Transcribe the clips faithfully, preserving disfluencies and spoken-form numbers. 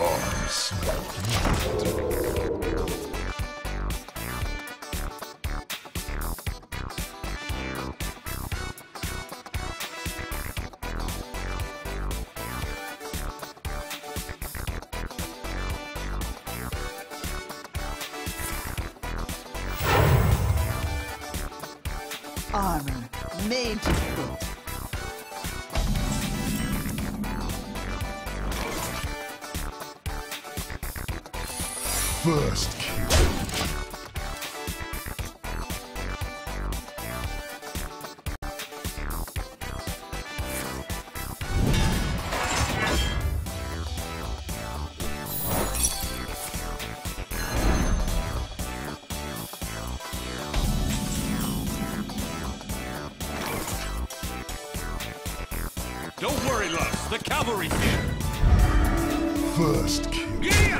Armor made to fit. First kill. Don't worry, Lux. The cavalry's here. First kill. Yeah!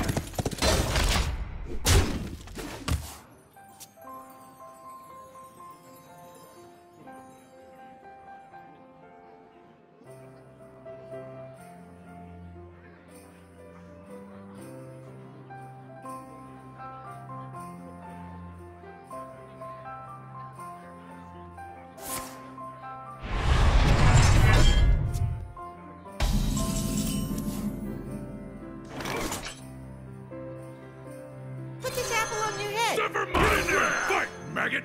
Put this apple on your head. Never mind your fight, maggot!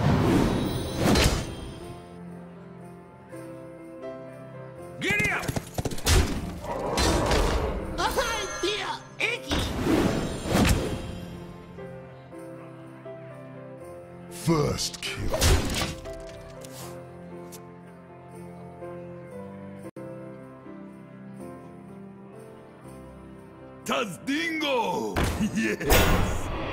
Giddy up! I feel icky. First kill. Tazdingo! Yes!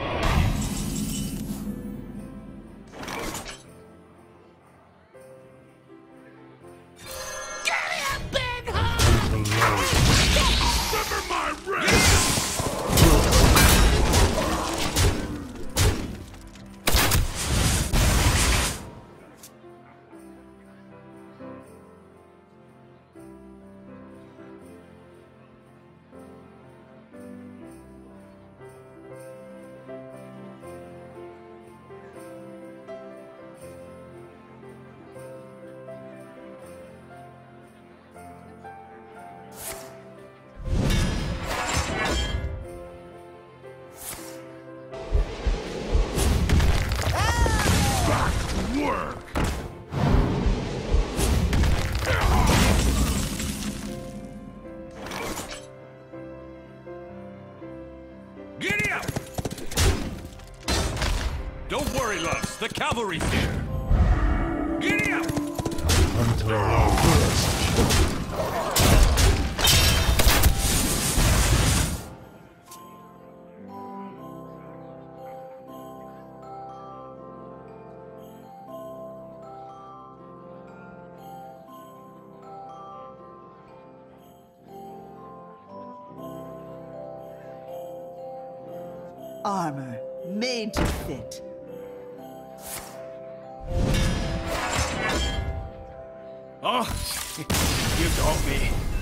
Get him, big hole! Sever my wrist! Work! Giddy up! Don't worry, Lux. The cavalry's here. Giddy up! First kill. Armor made to fit. Oh, you got me.